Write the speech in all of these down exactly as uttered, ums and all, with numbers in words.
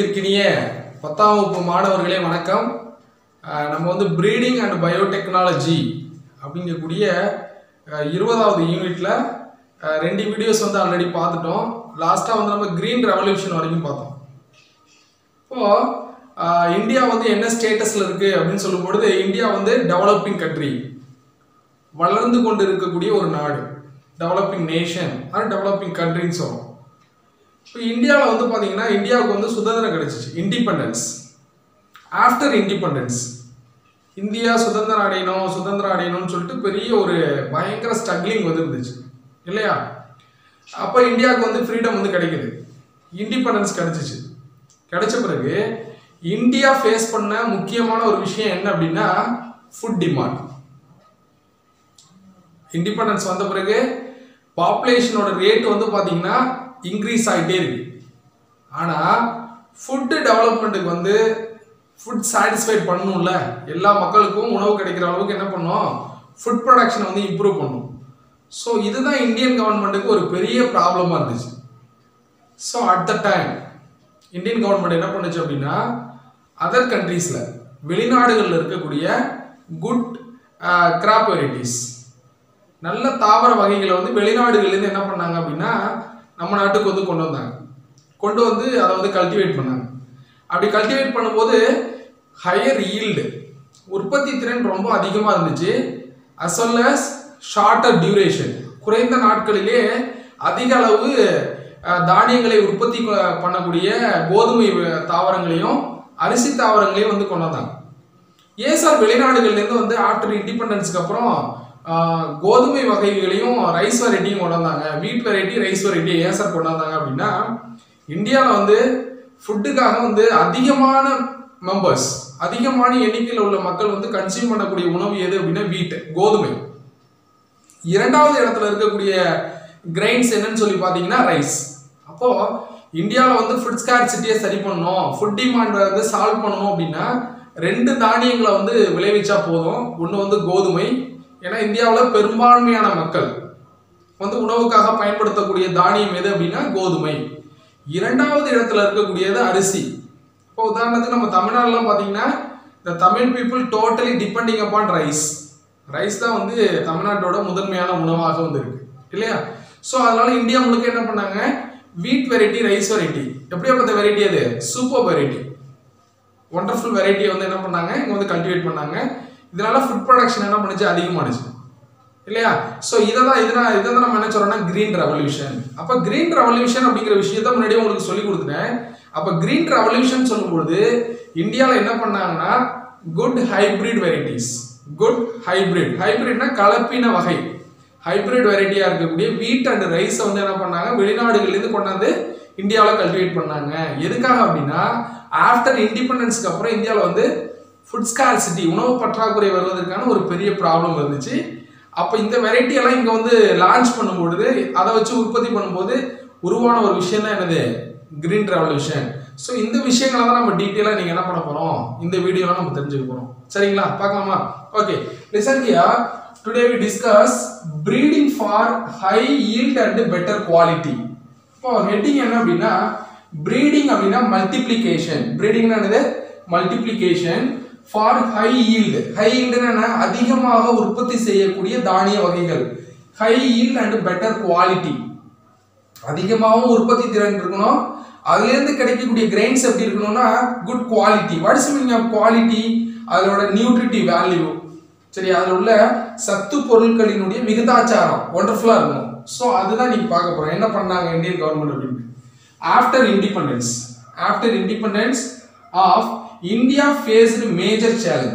அன்பிற்கினிய பத்தாம் வகுப்பு மாணவர்களே வணக்கம். நம்ம வந்து பிரீடிங் அண்ட் பயோடெக்னாலஜி அப்படிங்கக்கூடிய இருபதாவது யூனிட்ல ரெண்டு வீடியோஸ் வந்து ஆல்ரெடி பார்த்துட்டோம். லாஸ்ட்டாக வந்து நம்ம கிரீன் ரெவல்யூஷன் வரைக்கும் பார்த்தோம். இப்போ இந்தியா வந்து என்ன ஸ்டேட்டஸில் இருக்குது அப்படின்னு சொல்லும்பொழுது, இந்தியா வந்து டெவலப்பிங் கண்ட்ரி, வளர்ந்து கொண்டு இருக்கக்கூடிய ஒரு நாடு, டெவலப்பிங் நேஷன் ஆர் டெவலப்பிங் கண்ட்ரின்னு சொல்லுவோம். இப்போ இந்தியாவில் வந்து பார்த்தீங்கன்னா இந்தியாவுக்கு வந்து சுதந்திரம் கிடைச்சிச்சு, இண்டிபெண்டன்ஸ். ஆஃப்டர் இண்டிபெண்டன்ஸ் இந்தியா சுதந்திரம் அடையணும் சுதந்திரம் அடையணும்னு சொல்லிட்டு பெரிய ஒரு பயங்கர ஸ்ட்ரகிளிங் வந்து இருந்துச்சு இல்லையா? அப்போ இந்தியாவுக்கு வந்து ஃப்ரீடம் வந்து கிடைக்குது, இண்டிபெண்டன்ஸ் கிடைச்சிச்சு. கிடைச்ச பிறகு இந்தியா ஃபேஸ் பண்ண முக்கியமான ஒரு விஷயம் என்ன அப்படின்னா ஃபுட் டிமாண்ட். இண்டிபெண்டன்ஸ் வந்த பிறகு பாப்புலேஷனோட ரேட் வந்து பார்த்தீங்கன்னா இன்க்ரீஸ் ஆகிட்டே இருக்கு. ஆனால் ஃபுட்டு டெவலப்மெண்ட்டுக்கு வந்து ஃபுட் சாட்டிஸ்ஃபைட் பண்ணணும்ல, எல்லா மக்களுக்கும் உணவு கிடைக்கிற அளவுக்கு என்ன பண்ணணும், ஃபுட் ப்ரொடக்ஷனை வந்து இம்ப்ரூவ் பண்ணணும். ஸோ இதுதான் இந்தியன் கவர்மெண்ட்டுக்கு ஒரு பெரிய ப்ராப்ளமாக இருந்துச்சு. So at the time Indian government என்ன பண்ணுச்சு அப்படின்னா, அதர் கண்ட்ரீஸில் வெளிநாடுகளில் இருக்கக்கூடிய குட் கிராப் வெரைட்டிஸ், நல்ல தாவர வகைகளை வந்து வெளிநாடுகள்லேருந்து என்ன பண்ணாங்க அப்படின்னா நம்ம நாட்டுக்கு வந்து கொண்டு வந்தாங்க. கொண்டு வந்து அதை வந்து கல்டிவேட் பண்ணாங்க. அப்படி கல்டிவேட் பண்ணும்போது ஹையர் ஈல்டு, உற்பத்தி திறன் ரொம்ப அதிகமாக இருந்துச்சு. As well as shorter duration, குறைந்த நாட்களிலே அதிக அளவு தானியங்களை உற்பத்தி பண்ணக்கூடிய கோதுமை தாவரங்களையும் அரிசி தாவரங்களையும் வந்து கொண்டு வந்தாங்க. ஏன் சார் வெளிநாடுகள்லேருந்து வந்து ஆஃப்டர் இண்டிபெண்டன்ஸ்க்கு அப்புறம் கோதுமை வகைகளையும் ரைஸ் வெரைட்டியும் கொண்டு வந்தாங்க, வீட் வெரைட்டி ரைஸ் வெரைட்டி ஏன் சார் கொண்டு வந்தாங்க அப்படின்னா, இந்தியாவில் வந்து ஃபுட்டுக்காக வந்து அதிகமான மெம்பர்ஸ், அதிகமான எண்ணிக்கையில் உள்ள மக்கள் வந்து கன்சியூம் பண்ணக்கூடிய உணவு எது அப்படின்னா வீட், கோதுமை. இரண்டாவது இடத்துல இருக்கக்கூடிய கிரைன்ஸ் என்னன்னு சொல்லி பார்த்தீங்கன்னா ரைஸ். அப்போ இந்தியாவில் வந்து ஃபுட் ஸ்கார்சிட்டியை சரி பண்ணணும், ஃபுட் டிமாண்டை வந்து சால்வ் பண்ணணும் அப்படின்னா ரெண்டு தானியங்களை வந்து விளைவிச்சா போதும். ஒன்று வந்து கோதுமை, ஏன்னா இந்தியாவில் பெரும்பான்மையான மக்கள் வந்து உணவுக்காக பயன்படுத்தக்கூடிய தானியம் எது அப்படின்னா கோதுமை. இரண்டாவது இடத்துல இருக்கக்கூடியது அரிசி. இப்போ உதாரணத்துக்கு நம்ம தமிழ்நாடுலாம் பார்த்தீங்கன்னா இந்த Tamil people totally depending upon rice. Rice தான் வந்து தமிழ்நாட்டோட முதன்மையான உணவாக வந்து இருக்கு இல்லையா? ஸோ அதனால இந்தியா முழுக்க என்ன பண்ணாங்க, வீட் வெரைட்டி ரைஸ் வெரைட்டி, எப்படியாப்பட்ட வெரைட்டி அது, சூப்பர் வெரைட்டி, ஒண்டர்ஃபுல் வெரைட்டியை வந்து என்ன பண்ணாங்க இங்கே வந்து கல்டிவேட் பண்ணாங்க. இதனால ஃபுட் ப்ரொடக்ஷன் என்ன பண்ணுச்சு, அதிகமானுச்சு இல்லையா? ஸோ இதை தான் இதனால் இதை தான் நம்ம என்ன சொல்றோம்னா கிரீன் ரெவல்யூஷன். அப்போ கிரீன் ரெவல்யூஷன் அப்படிங்கிற விஷயத்த முன்னாடியே உங்களுக்கு சொல்லி கொடுத்துட்டேன். அப்போ கிரீன் ரெவல்யூஷன் சொல்லும்போது இந்தியாவில் என்ன பண்ணாங்கன்னா good hybrid varieties, good hybrid, ஹைபிரிட்னா கலப்பின வகை, ஹைபிரிட் வெரைட்டியாக இருக்கக்கூடிய வீட் அண்ட் ரைஸை வந்து என்ன பண்ணாங்க வெளிநாடுகள்லேருந்து கொண்டாந்து இந்தியாவில் கல்டிவேட் பண்ணாங்க. எதுக்காக அப்படின்னா ஆஃப்டர் இண்டிபெண்டன்ஸ்க்கு அப்புறம் இந்தியாவில் வந்து ஃபுட் ஸ்கார்சிட்டி, உணவு பற்றாக்குறை வருவதற்கான ஒரு பெரிய ப்ராப்ளம் இருந்துச்சு. அப்போ இந்த வெரைட்டி எல்லாம் இங்கே வந்து லான்ச் பண்ணும்பொழுது, அதை வச்சு உற்பத்தி பண்ணும்போது உருவான ஒரு விஷயம் தான் என்னது, கிரீன் ரெவல்யூஷன். ஸோ இந்த விஷயங்களை தான் நம்ம டீட்டெயிலாக நீங்கள் என்ன பண்ண போகிறோம், இந்த வீடியோலாம் நம்ம தெரிஞ்சுக்க போகிறோம். சரிங்களா, பார்க்கலாமா? Okay, listen here. Today we discuss breeding for high yield and better quality. இப்போ ஹெட்டிங் என்ன அப்படின்னா ப்ரீடிங் அப்படின்னா மல்டிப்ளிகேஷன். ப்ரீடிங்னா என்னது, multiplication for high yield. High ஈல்டுன்னா அதிகமாக உற்பத்தி செய்யக்கூடிய தானிய வகைகள். High yield and better quality, அதிகமாகவும் உற்பத்தி திறன் இருக்கணும். அதுலேருந்து கிடைக்கக்கூடிய கிரெயின்ஸ் எப்படி இருக்கணும்னா good quality. What is meaning of quality? அதோட நியூட்ரிட்டிவ் வேல்யூ, சரி, அதில் உள்ள சத்து பொருட்களினுடைய விகிதாச்சாரம் ஒண்டர்ஃபுல்லாக இருக்கணும். ஸோ அதுதான் நீங்கள் பார்க்க போகிறோம் என்ன பண்ணாங்க இந்தியன் கவர்மெண்ட் அப்படின்னு. After independence after independence of India faced major challenge.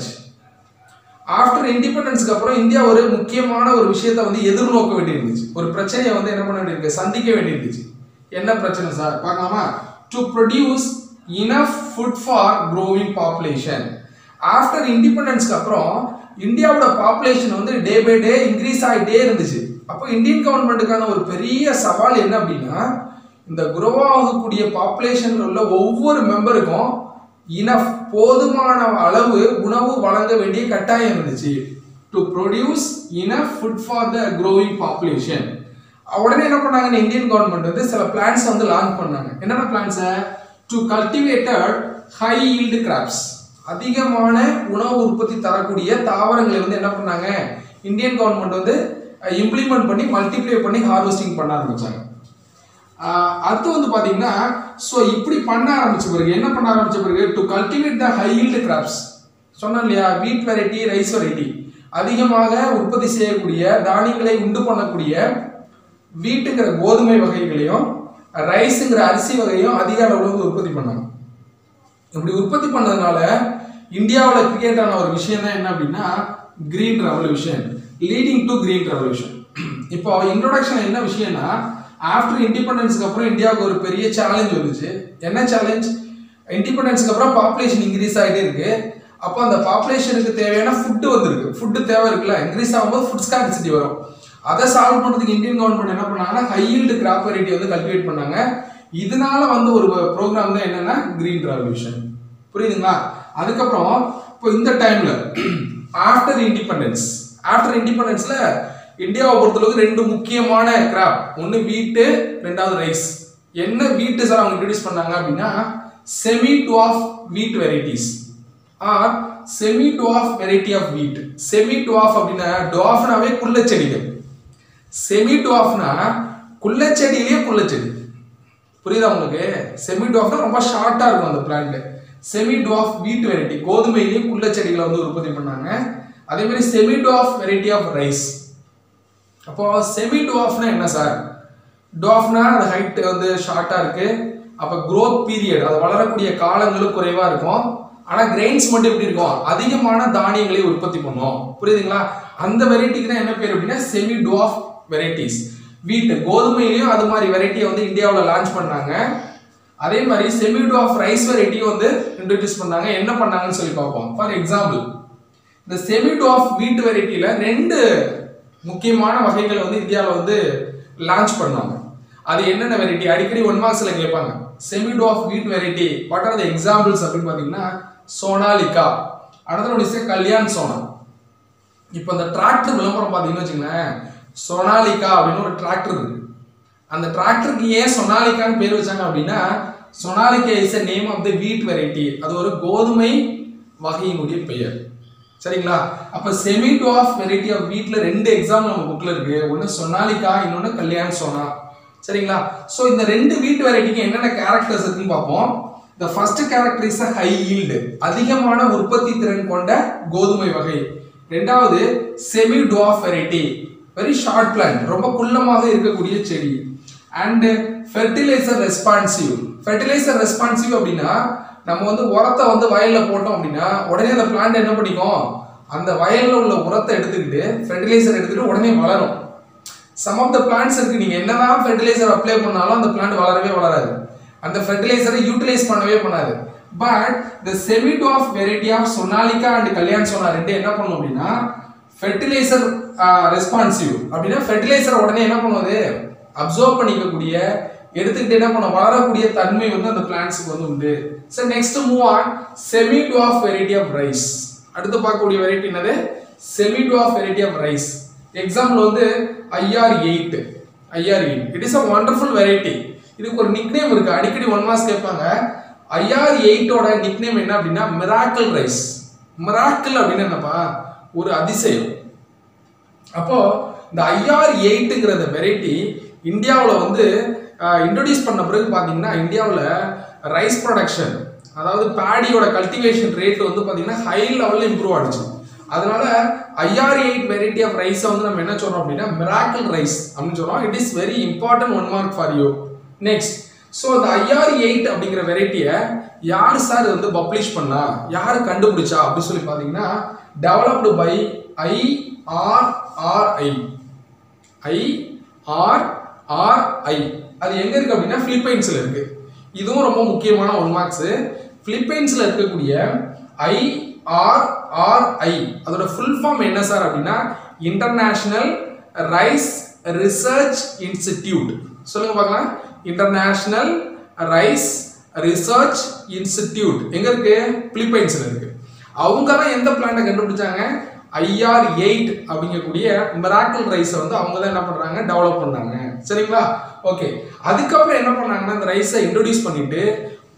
After இண்டிபெண்டன்ஸ்க்கு அப்புறம் இந்தியா ஒரு முக்கியமான ஒரு விஷயத்தை வந்து எதிர்நோக்க வேண்டியிருந்துச்சு, ஒரு பிரச்சனையை வந்து என்ன பண்ண வேண்டியிருக்கு, சந்திக்க வேண்டியிருந்துச்சு. என்ன பிரச்சனை சார் பார்க்கலாமா? To produce enough food for growing population. After இண்டிபெண்டன்ஸ்க்கு அப்புறம் இந்தியாவோட பாப்புலேஷன் வந்து டே பை டே இன்க்ரீஸ் ஆகிட்டே இருந்துச்சு. அப்போ இந்தியன் கவர்மெண்ட்டுக்கான ஒரு பெரிய சவால் என்ன அப்படின்னா, இந்த குரோ ஆகக்கூடிய பாப்புலேஷனில் உள்ள ஒவ்வொரு மெம்பருக்கும் இனஃப், போதுமான அளவு உணவு வழங்க வேண்டிய கட்டாயம் இருந்துச்சு. To produce enough food for the growing population. உடனே என்ன பண்ணாங்க, இந்தியன் கவர்மெண்ட் வந்து சில பிளான்ஸ் வந்து லான்ச் பண்ணாங்க. என்னென்ன plans? To cultivated high yield crops, அதிகமான உணவு உற்பத்தி தரக்கூடிய தாவரங்களை வந்து என்ன பண்ணாங்க இந்தியன் கவர்மெண்ட் வந்து இம்ப்ளிமெண்ட் பண்ணி மல்டிப்ளை பண்ணி ஹார்வெஸ்டிங் பண்ண ஆரம்பிச்சாங்க. அடுத்து வந்து பாத்தீங்கன்னா ஸோ இப்படி பண்ண ஆரம்பிச்ச பிறகு என்ன பண்ண ஆரம்பிச்ச பிறகு to cultivate the high yield crops, சொன்னோம் இல்லையா, வீட் வெரைட்டி ரைஸ் வெரைட்டி, அதிகமாக உற்பத்தி செய்யக்கூடிய தானியங்களை உண்டு பண்ணக்கூடிய வீட்டுங்கிற கோதுமை வகைகளையும் ரைஸுங்கிற அரிசி வகையும் அதிக அளவில் வந்து உற்பத்தி பண்ணாங்க. இப்படி உற்பத்தி பண்ணதுனால இந்தியாவில் கிரியேட் ஆன ஒரு விஷயம் தான் என்ன அப்படின்னா green revolution, leading to green revolution. இப்போ இன்ட்ரோடக்ஷன் என்ன விஷயம்னா, ஆஃப்டர் இண்டிபெண்டன்ஸ்க்கு அப்புறம் இந்தியாவுக்கு ஒரு பெரிய சேலஞ்ச் வந்துச்சு. என்ன சேலஞ்ச்? இண்டிபெண்டன்ஸ்க்கு அப்புறம் பாப்புலேஷன் இன்க்ரீஸ் ஆகிட்டே இருக்கு. அப்போ அந்த பாப்புலேஷனுக்கு தேவையான ஃபுட்டு வந்துருக்கு, ஃபுட்டு தேவை இருக்குல்ல, இன்க்ரீஸ் ஆகும்போது ஃபுட் ஸ்கார்சிட்டி வரும். அதை சால்வ் பண்ணுறதுக்கு இந்தியன் கவர்மெண்ட் என்ன பண்ணாங்கன்னா ஹை ஈல்டு கிராப் வெரைட்டி வந்து கல்டிவேட் பண்ணாங்க. இதனால வந்து ஒரு ப்ரோக்ராம் தான் என்னன்னா கிரீன் ரெவல்யூஷன். புரியுதுங்களா? அதுக்கப்புறம் இப்போ இந்த டைம்ல ஆஃப்டர் இண்டிபெண்டன்ஸ் ஆஃப்டர் இண்டிபெண்டன்ஸ்ல இந்தியாவை பொறுத்தளவுக்கு ரெண்டு முக்கியமான கிராப், ஒன்று வீட்டு, ரெண்டாவது ரைஸ். என்ன வீட்டு சார் அவங்க இன்ட்ரடியூஸ் பண்ணாங்க அப்படின்னா semi dwarf wheat varieties or semi dwarf variety of wheat. Semi dwarf அப்படின்னா டுவாஃப்னாவே குள்ளச்செடிகள், செமி டுவாஃப்னா குள்ளச்செடியிலேயே குள்ளச்செடி. புரியுதா உங்களுக்கு? செமி டுவாஃப்னா ரொம்ப ஷார்ட்டா இருக்கும் அந்த plant. Semi dwarf wheat variety, கோதுமையிலேயே குள்ளச்செடிகளை வந்து உற்பத்தி பண்ணாங்க. அதே மாதிரி semi dwarf variety of rice. அப்போ செமி டுவாஃப்னா என்ன சார்? டுவாஃப்னா அந்த ஹைட் வந்து ஷார்ட்டா இருக்கு, அப்போ க்ரோத் பீரியட், அது வளரக்கூடிய காலங்களும் குறைவா இருக்கும். ஆனா கிரெயின்ஸ் மட்டும் எப்படி இருக்கும்? அதிகமான தானியங்களை உற்பத்தி பண்ணும். புரியுதுங்களா? அந்த வெரைட்டிக்கு தான் என்ன பேர் அப்படின்னா செமி டுவாஃப் வெரைட்டிஸ். வீட்டு கோதுமையிலையும் அது மாதிரி வெரைட்டியை வந்து இந்தியாவில் லான்ச் பண்ணாங்க. அதே மாதிரி செமி டுவாஃப் ரைஸ் வெரைட்டியும் வந்து இன்ட்ரடியூஸ் பண்ணாங்க. என்ன பண்ணாங்கன்னு சொல்லி பார்ப்போம். ஃபார் எக்ஸாம்பிள், இந்த செமி டுவாஃப் வீட் வெரைட்டியில ரெண்டு முக்கியமான வகைகளை வந்து இந்தியாவில் வந்து லான்ச் பண்ணாங்க. அது என்னென்ன வெரைட்டி? அடிக்கடி ஒன் மார்க்ஸ்ல கேட்பாங்க. Semi dwarf wheat variety, what are the examples அப்படின்னு பார்த்தீங்கன்னா சோனாலிகா, அடுத்த ஒன்று கல்யாண் சோனா. இப்போ இந்த டிராக்டர் விளம்பரம் பார்த்தீங்கன்னு வச்சுங்களேன், சோனாலிகா அப்படின்னு ஒரு டிராக்டர் இருக்கு. அந்த டிராக்டருக்கு ஏன் சோனாலிகான்னு பேர் வச்சாங்க அப்படின்னா Sonalika is a name of the wheat variety, அது ஒரு கோதுமை வகையினுடைய பெயர். சரிங்களா? அப்ப செமி டுவாஃப் வெரைட்டி ஆஃப் வீட்ல ரெண்டு எக்ஸாம்பிள் நம்ம புக்ல இருக்கு, ஒன்னு சோனாலிகா, இன்னொன்னு கல்யாண் சோனா. சரிங்களா? சோ இந்த ரெண்டு வீட் வெரைட்டிக்கு என்னென்ன கேரக்டர்ஸ் இருக்குன்னு பார்ப்போம். The first character is a high yield, அதிகமான உற்பத்தி திறன் கொண்ட கோதுமை வகை. இரண்டாவது semi dwarf variety, very short plant, ரொம்ப குள்ளமாக இருக்கக்கூடிய செடி. And fertiliser responsive. Fertiliser responsive அப்படின்னா நம்ம வந்து உரத்தை வந்து வயல்ல போட்டோம் அப்படின்னா உடனே அந்த பிளான்ட் என்ன பண்ணிக்கும், அந்த வயல்ல உள்ள உரத்தை எடுத்துக்கிட்டு ஃபெர்டிலைசர் எடுத்துக்கிட்டு உடனே வளரும். சம் ஆஃப் த பிளான்ட்ஸ் இருக்கு, நீங்க என்னதான் ஃபெர்டிலைசர் அப்ளை பண்ணாலும் அந்த பிளான்ட் வளரவே வளராது, அந்த ஃபெர்டிலைசரை யூட்டிலைஸ் பண்ணவே பண்ணாது. But the semi dwarf variety of Sonalika and Kalyan Sona ரெண்டு என்ன பண்ணும் அப்படின்னா ஃபெர்டிலைசர் ரெஸ்பான்சிவ். அப்படின்னா ஃபெர்டிலைசர் உடனே என்ன பண்ணுவது, அப்சர்வ் பண்ணிக்கக்கூடிய, எடுத்துக்கிட்டு என்ன பண்ண வளரக்கூடிய தன்மை வந்து அந்த பிளான்ட்ஸ்க்கு வந்து உண்டு. சரி, next move on semi dwarf variety of rice. அடுத்து பார்க்கக்கூடிய வெரைட்டி என்னது, semi dwarf variety of rice. Example வந்து I R eight. I R eight it is a wonderful variety. இதுக்கு ஒரு நிக் நேம் இருக்கு, அடிக்கடி ஒன் மார்க்ஸ் கேட்பாங்க. ஐ ஆர் எயிட் ஓட நிக் நேம் என்ன அப்படின்னா மிராக்கிள் ரைஸ். மிராக்கிள் அப்படின்னு என்னப்பா, ஒரு அதிசயம். அப்போ இந்த ஐ ஆர் எயிட்ங்கிற வெரைட்டி இந்தியாவில் வந்து இன்ட்ரோடியூஸ் பண்ண பிறகு பார்த்தீங்கன்னா இந்தியாவில் ரைஸ் ப்ரொடக்ஷன், அதாவது பேடியோட கல்டிவேஷன் ரேட் வந்து பார்த்தீங்கன்னா ஹை லெவலில் இம்ப்ரூவ் ஆகிடுச்சு. அதனால I R eight variety of ரைஸை வந்து நம்ம என்ன சொல்றோம் அப்படின்னா மிராக்கிள் ரைஸ் அப்படின்னு சொல்றோம். It is very important one mark for you. Next, so இந்த ஐ ஆர் எயிட் அப்படிங்கிற வெரைட்டியை யார் சார் வந்து பப்ளிஷ் பண்ணா, யார் கண்டுபிடிச்சா அப்படின்னு சொல்லி பார்த்தீங்கன்னா developed by I R R I. I R R I அது எங்க இருக்கு அப்படின்னா பிலிப்பைன்ஸ்ல இருக்கு. இதுவும் ரொம்ப முக்கியமான ஒன் மார்க்ஸ். பிலிப்பைன்ஸ்ல இருக்கக்கூடிய ஐ ஆர் ஆர் ஐ அதோட ஃபுல் ஃபார்ம் என்ன சார் அப்படின்னா இன்டர்நேஷனல் ரைஸ் ரிசர்ச் இன்ஸ்டிடியூட். சொல்லுங்க பார்க்கலாம். இன்டர்நேஷனல் ரைஸ் ரிசர்ச் இன்ஸ்டிடியூட் எங்க இருக்கு, பிலிப்பைன்ஸ்ல இருக்கு. அவங்க தான் எந்த பிளான்ட்டை கண்டுபிடிச்சாங்க, ஐ ஆர் எயிட் அப்படிங்கக்கூடிய மிராக்கிள் ரைஸை வந்து அவங்க தான் என்ன பண்றாங்க, டெவலப் பண்ணாங்க. சரிங்களா? ஓகே, அதுக்கப்புறம் என்ன பண்ணாங்கன்னா இந்த ரைஸை இன்ட்ரோடியூஸ் பண்ணிட்டு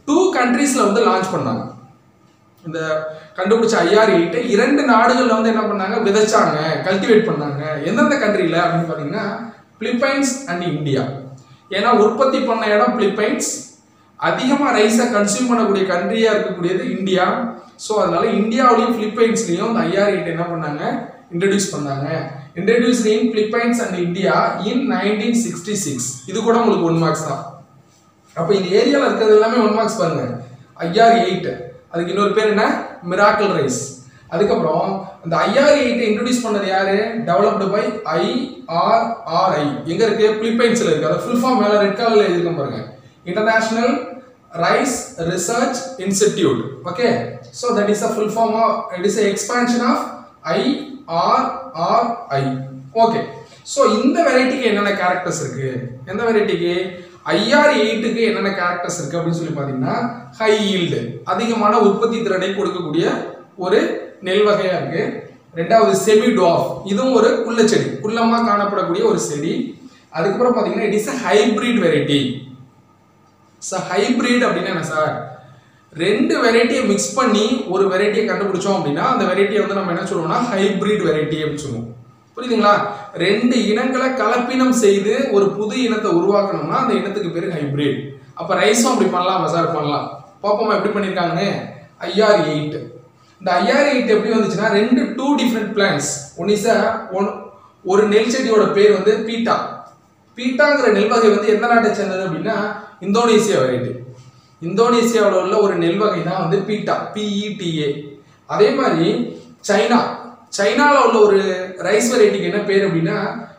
டூ கண்ட்ரீஸ்ல வந்து லான்ச் பண்ணாங்க. இந்த கண்டுபிடிச்ச ஐஆர் எயிட் இரண்டு நாடுகள்ல வந்து என்ன பண்ணாங்க, விதைச்சாங்க, கல்டிவேட் பண்ணாங்க. எந்தெந்த கண்ட்ரில அப்படின்னு பாத்தீங்கன்னா பிலிப்பைன்ஸ் அண்ட் இந்தியா. ஏன்னா உற்பத்தி பண்ண இடம் பிலிப்பைன்ஸ், அதிகமா ரைஸை கன்சியூம் பண்ணக்கூடிய கண்ட்ரியா இருக்கக்கூடியது இந்தியா. ஸோ அதனால இந்தியாவிலையும் பிலிப்பைன்ஸ்லையும் இந்த ஐஆர் எயிட் என்ன பண்ணாங்க, இன்ட்ரடியூஸ் பண்ணாங்க. Introduce in Philippines and India in nineteen sixty six. இது கூட உங்களுக்கு ஒன் மார்க்ஸ் தான். அப்போ இந்த ஏரியாவில் இருக்கிறது எல்லாமே ஒன் மார்க்ஸ் பாருங்க. ஐஆர் எயிட், அதுக்கு இன்னொரு பேர் என்ன, மிராக்கிள் ரைஸ். அதுக்கப்புறம் இந்த ஐஆர் எயிட் இன்ட்ரடியூஸ் பண்ணது யாரு, டெவலப்டு பை ஐஆர்ஆர்ஐ. எங்க இருக்கு, பிலிப்பைன்ஸ்ல இருக்கு. அதை ஃபுல் ஃபார்ம் மேல ரெட் கலர்ல எழுதிருக்கோம் பாருங்க, international rice research institute. Okay, so that is a full form of, it is a expansion of I R R I. okay, so இந்த வெரைட்டிக்கு என்னென்ன கேரக்டர்ஸ் இருக்கு, எந்த வெரைட்டிக்கு ஐஆர் எயிட் க்கு என்னென்ன கேரக்டர்ஸ் இருக்கு அப்படின்னு சொல்லி பாத்தீங்கன்னா ஹை ஈல்ட், அதிகமான உற்பத்தி திறனை கொடுக்கக்கூடிய ஒரு நெல் வகையா இருக்கு. ரெண்டாவது செமி டுவார்ஃப், இதுவும் ஒரு குள்ள செடி, குள்ளமா காணப்படக்கூடிய ஒரு செடி. அதுக்கப்புறம் பாத்தீங்கன்னா it is a hybrid variety. Sir hybrid அப்படின்னா என்ன சார், ரெண்டு வெரைட்டியை மிக்ஸ் பண்ணி ஒரு வெரைட்டியை கண்டுபிடிச்சோம் அப்படின்னா அந்த வெரைட்டியை வந்து நம்ம என்ன சொல்லுவோம்னா ஹைபிரிட் வெரைட்டி அப்படின்னு சொல்லுவோம். புரியுதுங்களா, ரெண்டு இனங்களை கலப்பினம் செய்து ஒரு புது இனத்தை உருவாக்கணும்னா அந்த இனத்துக்கு பேரு ஹைபிரிட். அப்ப ரைஸும் அப்படி பண்ணலாம் சார், பண்ணலாம். பாப்போமா எப்படி பண்ணிருக்காங்கன்னு. ஐஆர் எயிட், இந்த ஐஆர் எயிட் எப்படி வந்துச்சுன்னா ரெண்டு two different plants. One is one ஒரு நெல் செடியோட பேர் வந்து பீட்டா. பீட்டாங்கிற நெல் வகை வந்து எந்த நாட்டை சேர்ந்தது அப்படின்னா இந்தோனேசியா வெரைட்டி. இந்தோனேசியாவில் உள்ள ஒரு நெல் வகை தான் வந்து பீட்டா, பிஇடிஏ. அதே மாதிரி சைனா, சைனாவில் உள்ள ஒரு ரைஸ் வெரைட்டிக்கு என்ன பேர் அப்படின்னா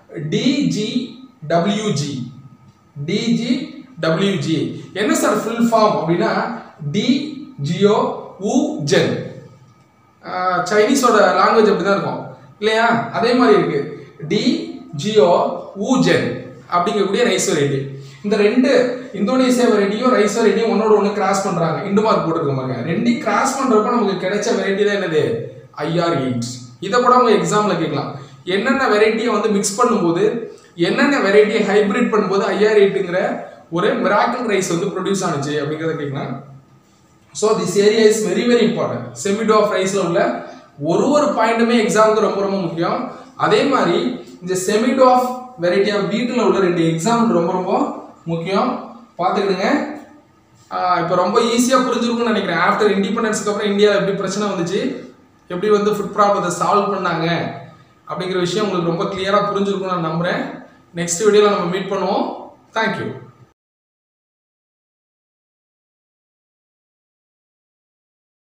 டிஜிடபிள்யூஜி. டிஜிடபிள்யூஜி என்ன சார் ஃபுல் ஃபார்ம் அப்படின்னா டி ஜியோ ஊ ஜென். சைனீஸோட லாங்குவேஜ் அப்படி தான் இருக்கும் இல்லையா, அதே மாதிரி இருக்கு டி ஜியோ ஊ ஜென் அப்படிங்கக்கூடிய ரைஸ் வெரைட்டி. இந்த ரெண்டு இந்தோனேசியா வெரைட்டியும் ரைஸ் வெரைட்டியும் ஒன்னோட ஒன்று கிராஸ் பண்றாங்க, இண்டு மார்க் போட்டுருக்காங்க. ரெண்டையும் கிராஸ் பண்றப்ப நமக்கு கிடைச்ச வெரைட்டி தான் என்னது, ஐஆர் எயிட். இதை கூட அவங்க எக்ஸாம்ல கேட்கலாம். என்னென்ன வெரைட்டியை வந்து மிக்ஸ் பண்ணும்போது, என்னென்ன வெரைட்டியை ஹைபிரிட் பண்ணும்போது ஐஆர் எயிட்ங்கிற ஒரு மிராக்கிள் ரைஸ் வந்து ப்ரொடியூஸ் ஆனிச்சு அப்படிங்கிறத கேட்கலாம். So this area is very very important. Semi dwarf of ரைஸ்ல உள்ள ஒரு ஒரு பாயிண்ட்டுமே எக்ஸாமுக்கு ரொம்ப ரொம்ப முக்கியம். அதே மாதிரி இந்த செமிடோ ஆஃப் வெரைட்டி ஆஃப் வீட்டில் உள்ள ரெண்டு எக்ஸாம் ரொம்ப ரொம்ப முக்கியம், பார்த்துக்கிடுங்க. இப்போ ரொம்ப ஈஸியாக புரிஞ்சிருக்கும்னு நினைக்கிறேன். ஆஃப்டர் இண்டிபெண்டன்ஸ்க்கு அப்புறம் இந்தியா எப்படி பிரச்சனை வந்துச்சு, எப்படி வந்து ஃபுட் ப்ராப்ளத்தை சால்வ் பண்ணாங்க அப்படிங்கிற விஷயம் உங்களுக்கு ரொம்ப கிளியராக புரிஞ்சிருக்கும்னு நான் நம்புகிறேன். நெக்ஸ்ட் வீடியோவில் நம்ம மீட் பண்ணுவோம். தேங்க்யூ.